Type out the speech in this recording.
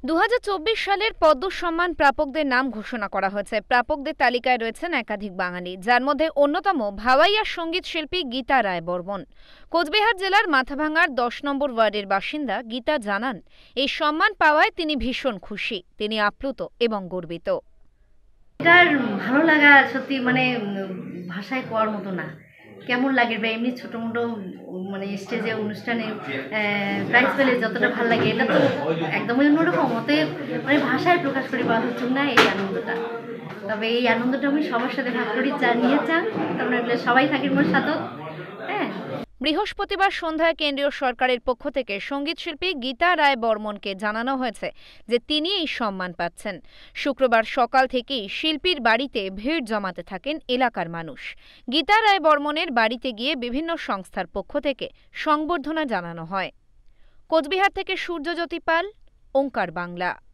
2024 সালের পদ্ম সম্মান প্রাপকদের নাম ঘোষণা করা হয়েছে। প্রাপকদের তালিকায় রয়েছেন একাধিক বাঙালি, যার মধ্যে অন্যতম ভাওয়াইয়া সঙ্গীত শিল্পী গীতা রায় বর্মন। কোচবিহার জেলার মাথাভাঙার 10 নম্বর ওয়ার্ডের বাসিন্দা গীতা জানান, এই সম্মান পাওয়ায় তিনি ভীষণ খুশি, তিনি আপ্লুত এবং গর্বিত। এটার ভালো লাগা সত্যি ভাষায় কোয়ার মতো না। কেমন লাগে বা এমনি ছোটো মোটো স্টেজে অনুষ্ঠানে প্রাইজ পেলে যতটা ভালো লাগে, এটা তো একদমই অন্যরকম। অতএব ভাষায় প্রকাশ করি পাওয়া হচ্ছে না এই আনন্দটা। তবে এই আনন্দটা আমি সবার সাথে ভাগ করি, যা নিয়ে চান তোমরা সবাই থাকি মোর সাথে। হ্যাঁ, বৃহস্পতিবার সন্ধ্যায় কেন্দ্রীয় সরকারের পক্ষ থেকে সঙ্গীতশিল্পী গীতা রায় বর্মনকে জানানো হয়েছে যে তিনি এই সম্মান পাচ্ছেন। শুক্রবার সকাল থেকেই শিল্পীর বাড়িতে ভিড় জমাতে থাকেন এলাকার মানুষ। গীতা রায় বর্মনের বাড়িতে গিয়ে বিভিন্ন সংস্থার পক্ষ থেকে সংবর্ধনা জানানো হয়। কোচবিহার থেকে সূর্যজ্যোতি পাল, ওঙ্কার বাংলা।